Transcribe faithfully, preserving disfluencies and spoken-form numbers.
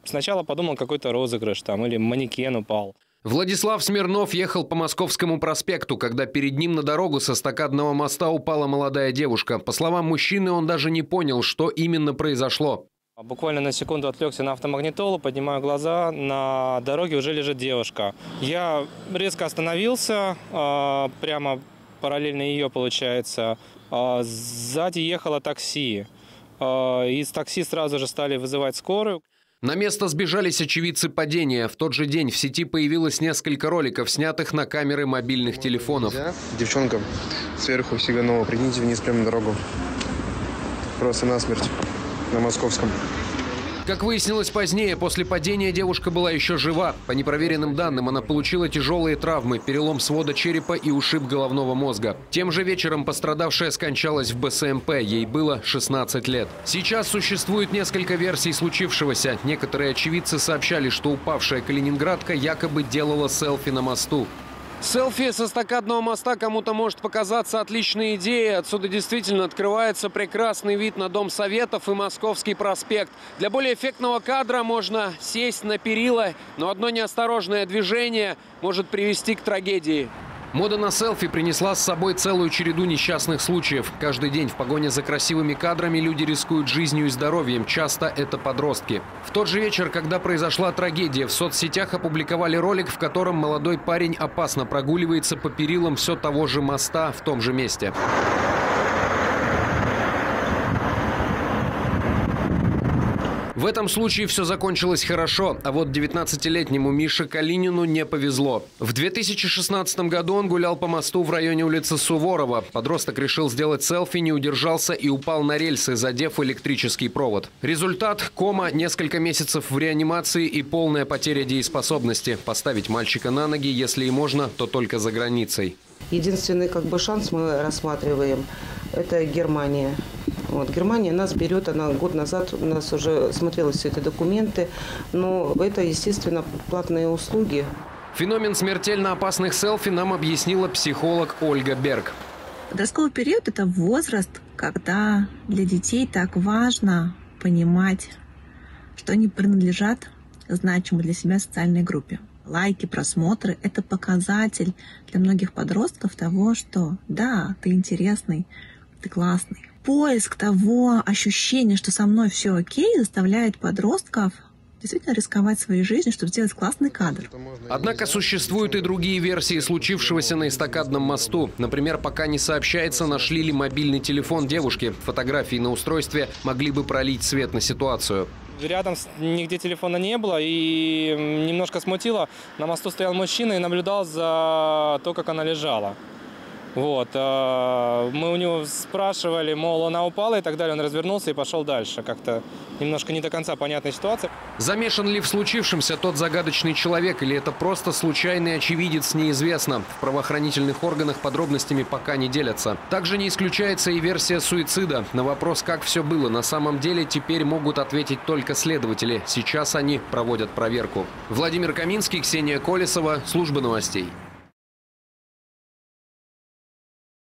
Сначала подумал, какой-то розыгрыш там или манекен упал. Владислав Смирнов ехал по Московскому проспекту, когда перед ним на дорогу со эстакадного моста упала молодая девушка. По словам мужчины, он даже не понял, что именно произошло. Буквально на секунду отвлекся на автомагнитолу, поднимаю глаза, на дороге уже лежит девушка. Я резко остановился, прямо параллельно ее, получается. Сзади ехало такси. Из такси сразу же стали вызывать скорую. На место сбежались очевидцы падения. В тот же день в сети появилось несколько роликов, снятых на камеры мобильных телефонов. Девчонка сверху Сиганова, прыгните вниз прямо на дорогу. Просто насмерть на Московском. Как выяснилось позднее, после падения девушка была еще жива. По непроверенным данным, она получила тяжелые травмы, перелом свода черепа и ушиб головного мозга. Тем же вечером пострадавшая скончалась в Бэ Эс Эм Пэ. Ей было шестнадцать лет. Сейчас существует несколько версий случившегося. Некоторые очевидцы сообщали, что упавшая калининградка якобы делала селфи на мосту. Селфи со эстакадного моста кому-то может показаться отличной идеей. Отсюда действительно открывается прекрасный вид на Дом Советов и Московский проспект. Для более эффектного кадра можно сесть на перила, но одно неосторожное движение может привести к трагедии. Мода на селфи принесла с собой целую череду несчастных случаев. Каждый день в погоне за красивыми кадрами люди рискуют жизнью и здоровьем. Часто это подростки. В тот же вечер, когда произошла трагедия, в соцсетях опубликовали ролик, в котором молодой парень опасно прогуливается по перилам все того же моста в том же месте. В этом случае все закончилось хорошо, а вот девятнадцатилетнему Мише Калинину не повезло. В две тысячи шестнадцатом году он гулял по мосту в районе улицы Суворова. Подросток решил сделать селфи, не удержался и упал на рельсы, задев электрический провод. Результат – кома, несколько месяцев в реанимации и полная потеря дееспособности. Поставить мальчика на ноги, если и можно, то только за границей. Единственный как бы шанс мы рассматриваем – это Германия. Вот, Германия нас берет, она год назад у нас уже смотрела все эти документы, но это, естественно, платные услуги. Феномен смертельно опасных селфи нам объяснила психолог Ольга Берг. Подростковый период – это возраст, когда для детей так важно понимать, что они принадлежат значимой для себя социальной группе. Лайки, просмотры – это показатель для многих подростков того, что да, ты интересный, ты классный. Поиск того ощущения, что со мной все окей, заставляет подростков действительно рисковать своей жизнью, чтобы сделать классный кадр. Однако существуют и другие версии случившегося на эстакадном мосту. Например, пока не сообщается, нашли ли мобильный телефон девушки. Фотографии на устройстве могли бы пролить свет на ситуацию. Рядом нигде телефона не было и немножко смутило. На мосту стоял мужчина и наблюдал за то, как она лежала. Вот. Мы у него спрашивали, мол, она упала и так далее. Он развернулся и пошел дальше. Как-то немножко не до конца понятная ситуация. Замешан ли в случившемся тот загадочный человек или это просто случайный очевидец, неизвестно. В правоохранительных органах подробностями пока не делятся. Также не исключается и версия суицида. На вопрос, как все было на самом деле, теперь могут ответить только следователи. Сейчас они проводят проверку. Владимир Каминский, Ксения Колесова, служба новостей.